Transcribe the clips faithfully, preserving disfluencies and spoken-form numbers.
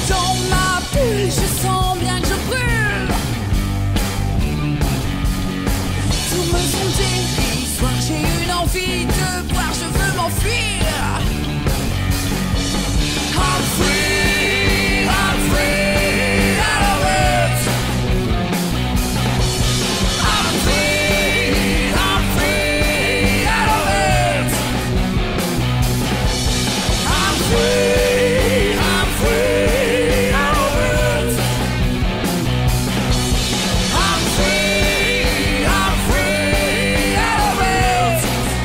dans ma bulle, je sens bien que je brûle. Tout me semble dérisoire, j'ai une envie de boire, je veux m'enfuir. I'm free, I'm free, I love it. I'm free, I'm free, I love it. I'm free, I'm free, I love it. I'm free, I'm free, I love it.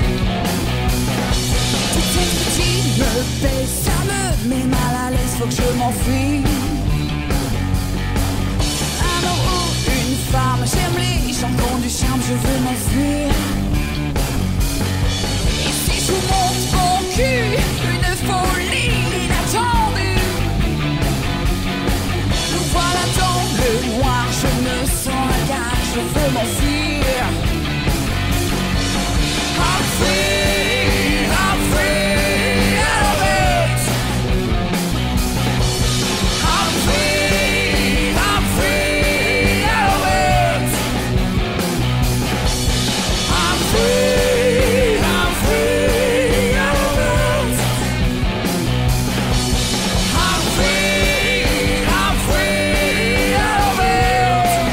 Tout ce petit me baisse, ça me met mal à l'aise, faut que je m'enfuis. Un homme ou une femme, j'aime les gens qui ont du charme, je veux m'enfuir. Et si je vous montre mon cul, une folie inattendue. Nous voilà dans le noir, je me sens un gars, je veux m'enfuir. I'm free, I'm free, I love it. I'm free, I'm free, I love it. I'm free, I'm free, I love it. I'm free, I'm free, I love it.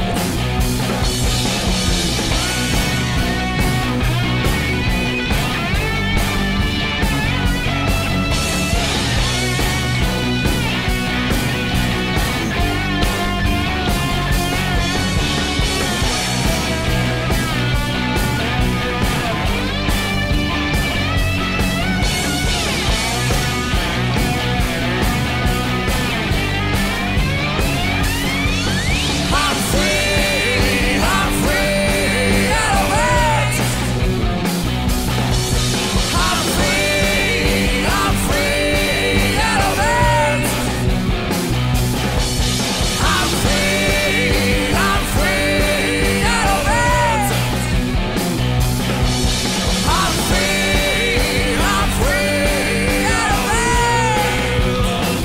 I'm free, I'm free, I love it. I'm free, I'm free, I love it. I'm free, I'm free, I love it. I'm free, I'm free, I love it.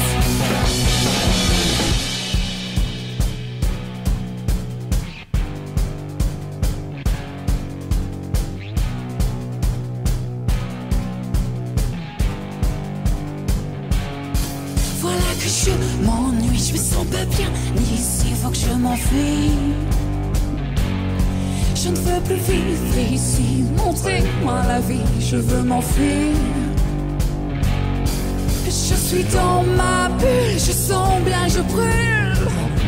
Voilà que je m'ennuie, je me sens pas bien ici, faut que je m'enfuis. Je ne veux plus vivre ici, montrez-moi la vie, je veux m'enfuir. Je suis dans ma bulle, je sens bien, je brûle.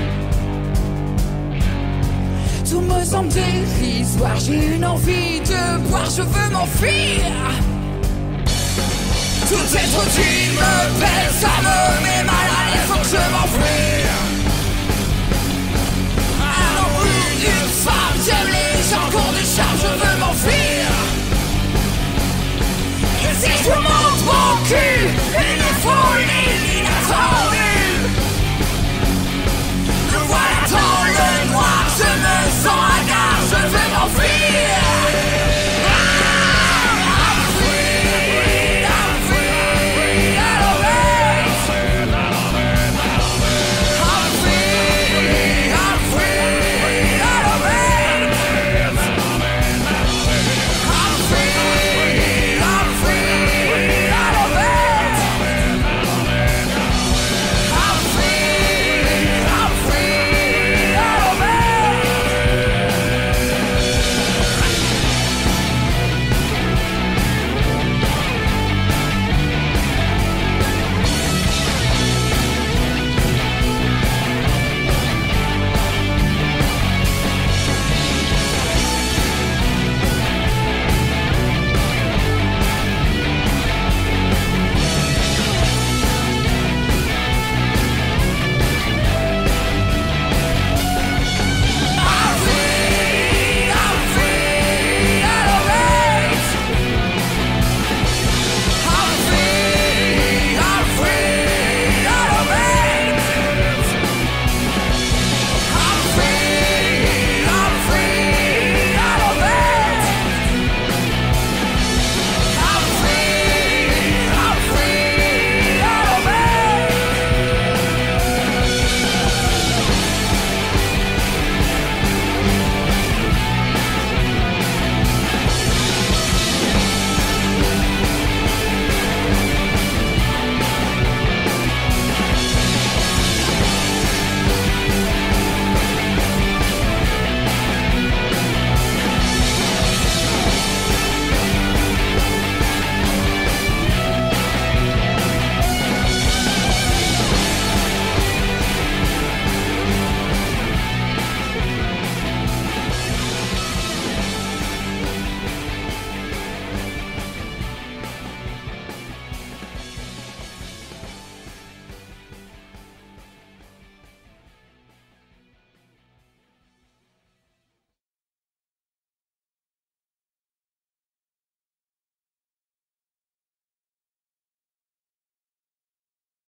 Tout me semble dérisoire, j'ai une envie de boire, je veux m'enfuir. Tout être utile me pèse.